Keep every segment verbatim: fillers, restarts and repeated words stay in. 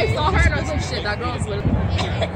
I saw her on some shit. That girl's literally.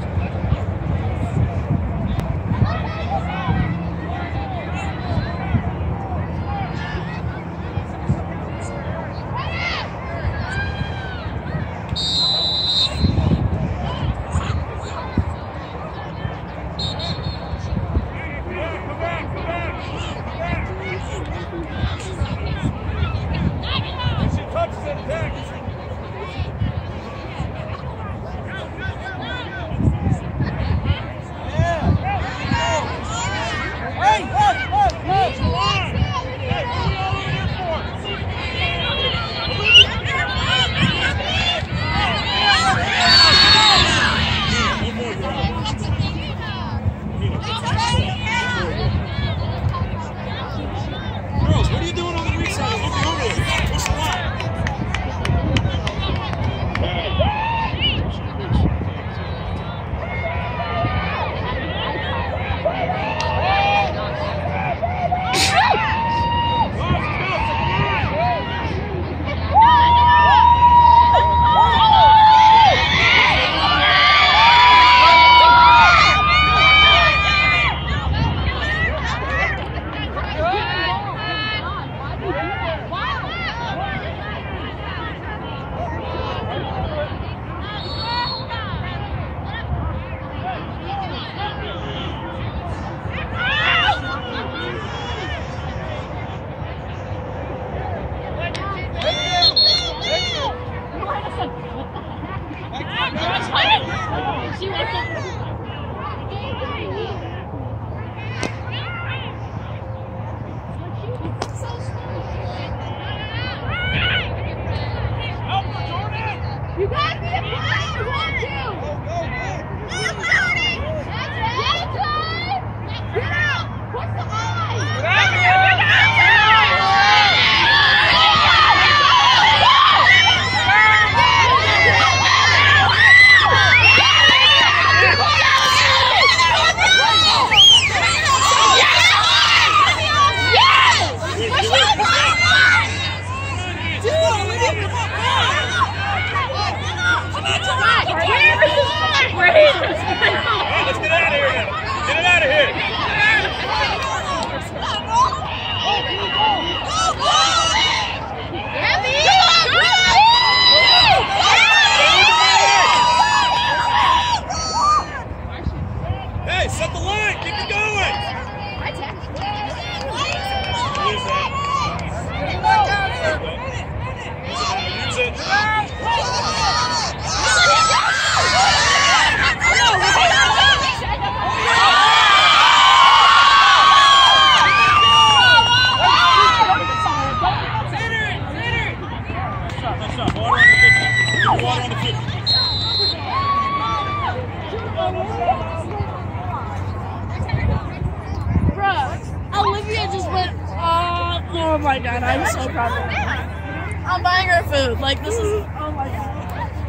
Oh my god, I'm so proud of her. I'm buying her food. Like, this is, oh my god.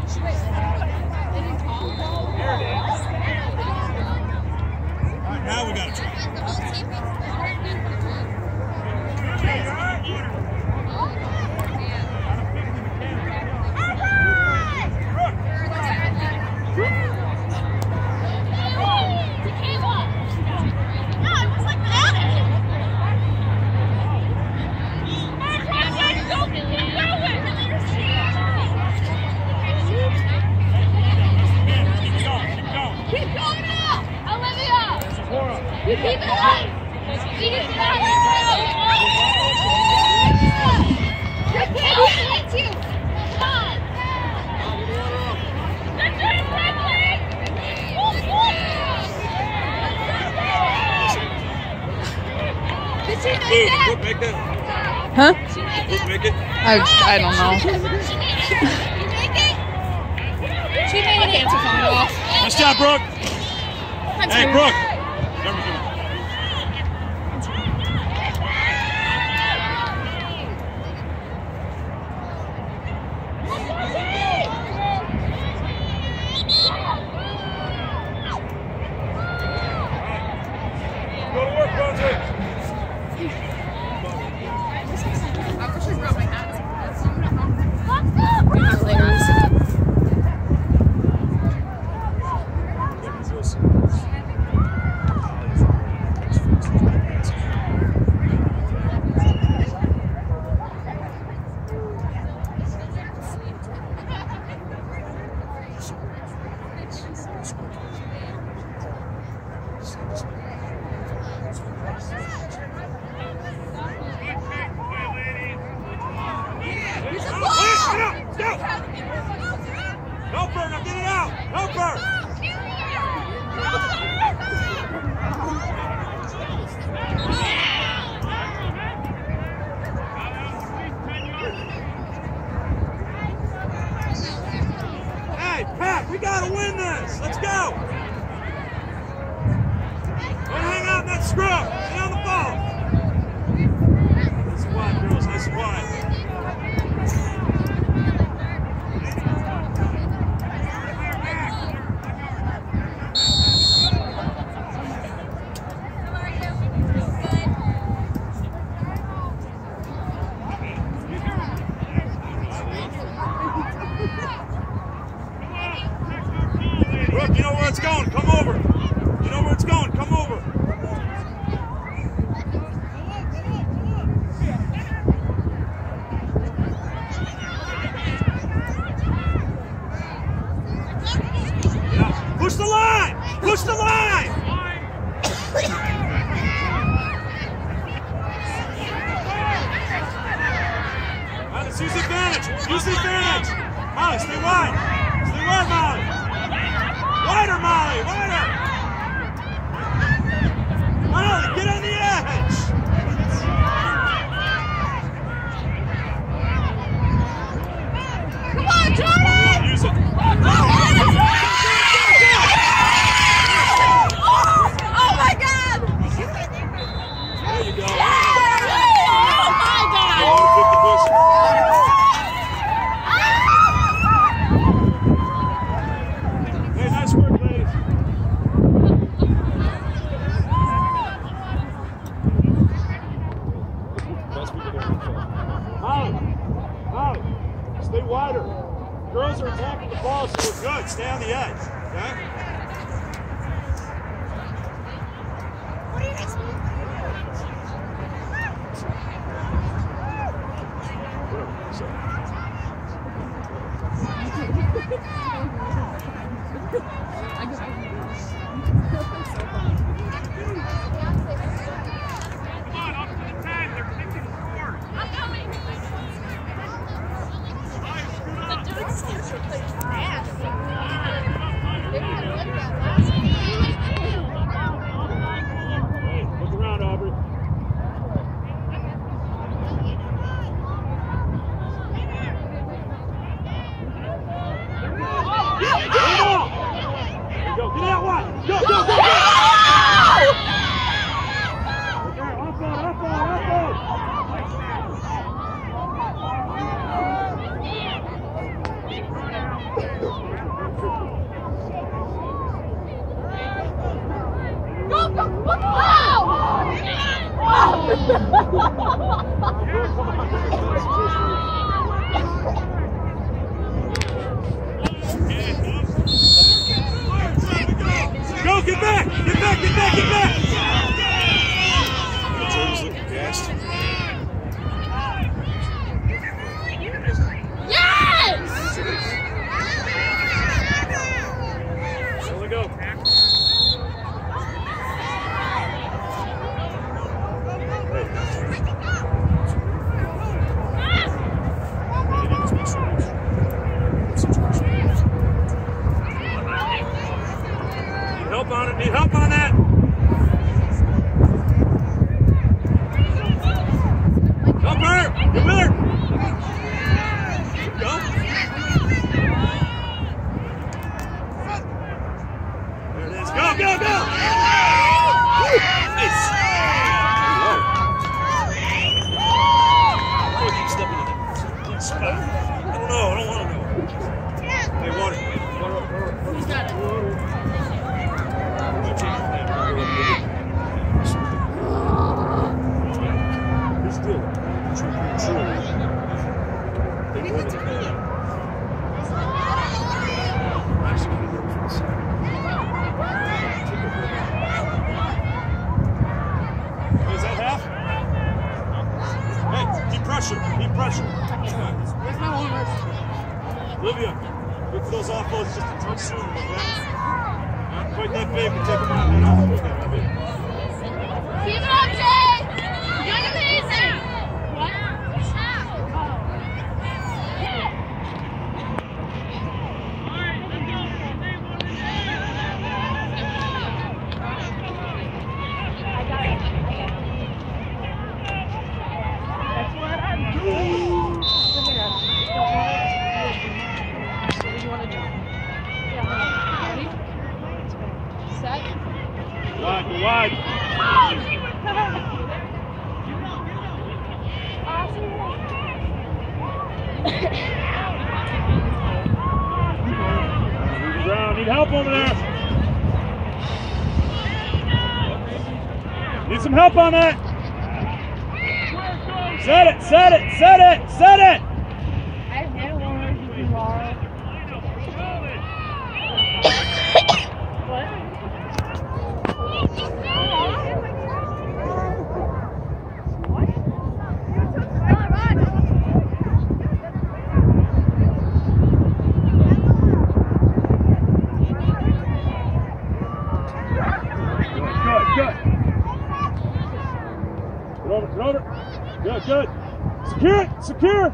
Alright, now we gotta try. You keep it alive! Keep it alive! Your kid will hit you! Come on! Let's do it, Franklin! Did she make that? Brooke, make that. Huh? Brooke, make it. I, I don't know. She made it! You make it? She made it answer phone off. Nice job, Brooke. Hey, Brooke. Hey, Pat, we gotta win this. Let's go. Don't hang out in that scrub. Get on the ball. Nice and wide, girls. Nice and wide. Brooke, you know where it's going. Come over. You know where it's going. Come over. Yeah. Push the line. Push the line. Right, let's use the advantage. Use the advantage. Molly, stay wide. Stay wide, Molly. Wider, Molly, wider! Molly, get on the edge! Come on, Jordan! Use it. Oh my God! There you go. Oh my God! Oh, fifty push. Hey, nice work, ladies. Molly, Molly, stay wider. Girls are attacking the ball, so we're good. Stay on the edge, okay? Hey, look around, Aubrey. Go, get that one! Go, go, go, go! Okay, offload, offload, offload! Go, go, go! Go, get back! Get back, get back, get back! Jordan's looking gassed. Yes! There we go. Need help on it, need help on that! Help her! Get with her! Go! There it is. Go, go, go! Nice! Oh, keep stepping in that spot. I don't know, I don't want to know. Hey, water. Water up, water up. He's got it. He's still true. Is that half? Hey, keep pressure. Keep pressure. Where's my warmers? Olivia, look for those offloads just a touch sooner, okay? Not quite that big, but take them out and off. Okay, Olivia. Keep it up, Jay! You're doing amazing! What? That's what I'm doing. Look at us. Don't want to. What do you want to do? Wide, go wide. Brown, need help over there. Need some help on that. Set it, set it, set it, set it. I hate one of these tomorrow. Good, good. Secure it, secure.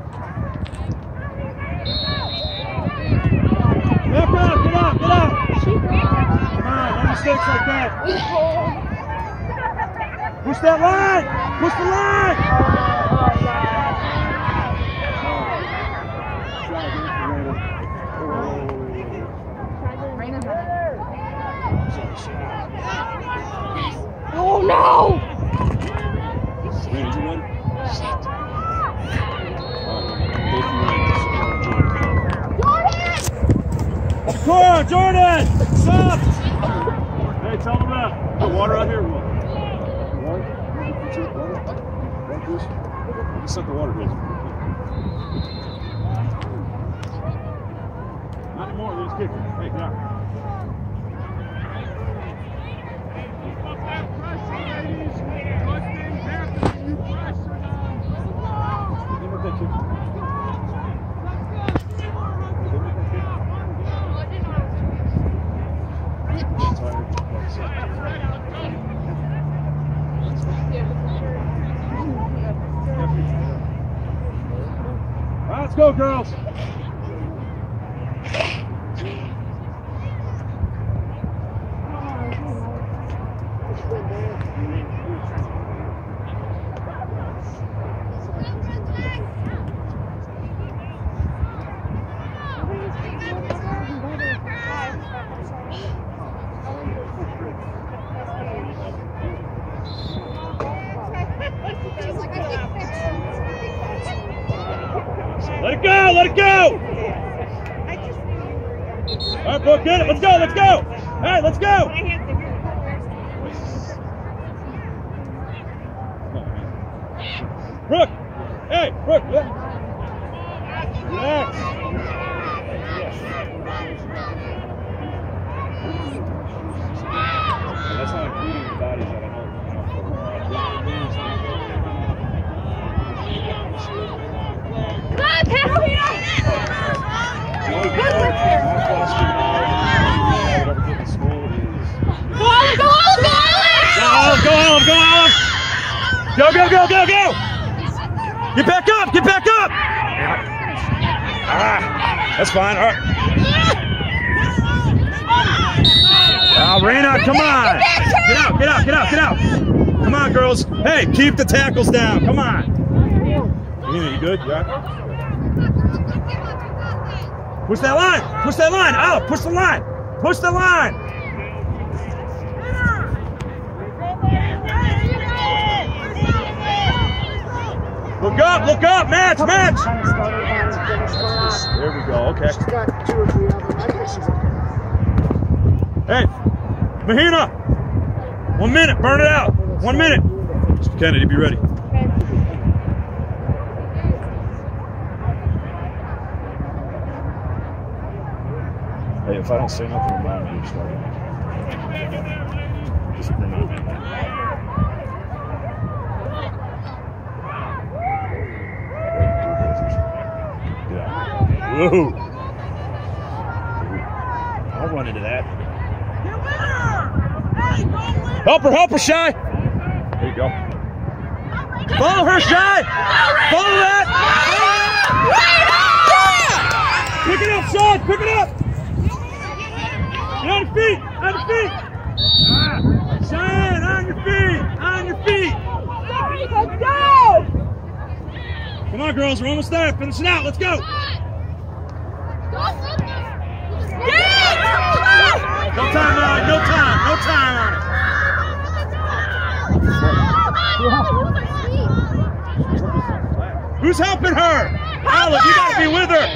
Back up, get out, get out. Come on, no mistakes like that. Push that line, push the line. Oh no! Cora, Jordan! Stop! Hey, tell them that. The water out here? What? Water? Water? Water? You set the water bridge. Not anymore, they just kick it. Hey, get out. Let's go, girls. Let it go, let it go! All right, Brooke, get it. Let's go, let's go! Hey, let's go! Brooke! Hey, Brooke! Relax. That's not including the bodies that I know. Go, go, go, go, go! Get back up, get back up! Ah, that's fine, all right. Ah, Raina, come on! Get out, get out, get out, get out! Come on, girls. Hey, keep the tackles down, come on! You good? Yeah. Push that line! Push that line! Out! Push the line! Push the line! Look up! Look up! Match! Match! There we go. Okay. Hey, Mahina! One minute. Burn it out. One minute. Mister Kennedy, be ready. Hey, if I don't say nothing, remind me you're starting. Just remind me. Whoa! I'll run into that. Help her, help her, Shy! There you go. Follow her, Shy! Follow that! Pick it up, Sean! Pick it up! Get on your feet! On your feet! Ah, Cheyenne, on your feet! On your feet! Let's go! Come on, girls, we're almost there. Finish it out. Let's go! No time on it, no time, no time on it. Who's helping her? Olive, you gotta be with her.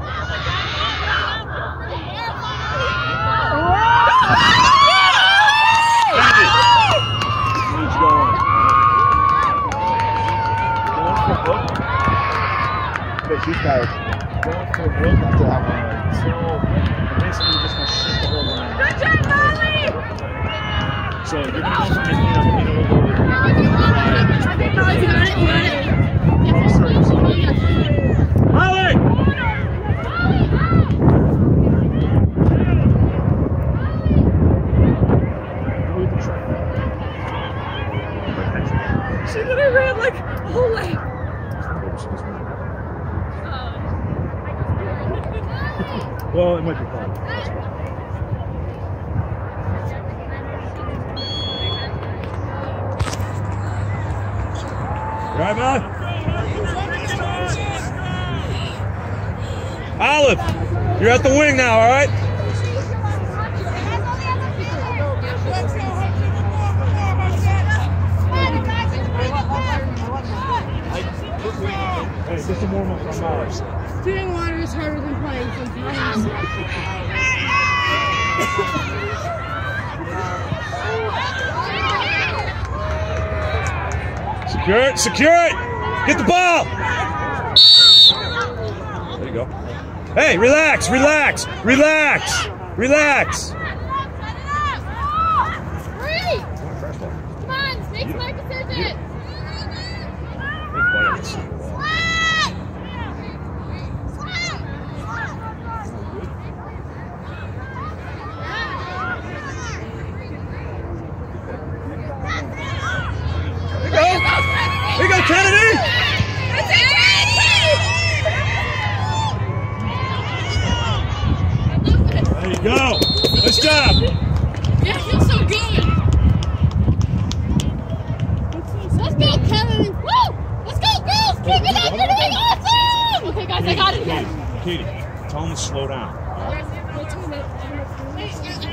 Andy. What's going on? Going for hook. Okay, she's tired. Going for hook. So basically we're just gonna shift the whole line. Good job, Molly! So you're gonna go from Medina, Medina will go to I think Molly's got it, you got it. Molly! She literally ran like a whole lane. Well, it might be fun. Right, man? Olive, you're at the wing now, all right? Hey, just a warm up on Olive. Doing water is harder than playing sometimes. Secure it, secure it! Get the ball! There you go. Hey, relax, relax, relax, relax. Hurry! Come on, make smart decisions. Here you go, Kennedy! There you go. Nice job. Yeah, it feels so good. Let's go, Kevin! Woo! Let's go, girls! Keep it up! You're doing awesome! Okay, guys, I got it again. Katie, tell them to slow down. Wait,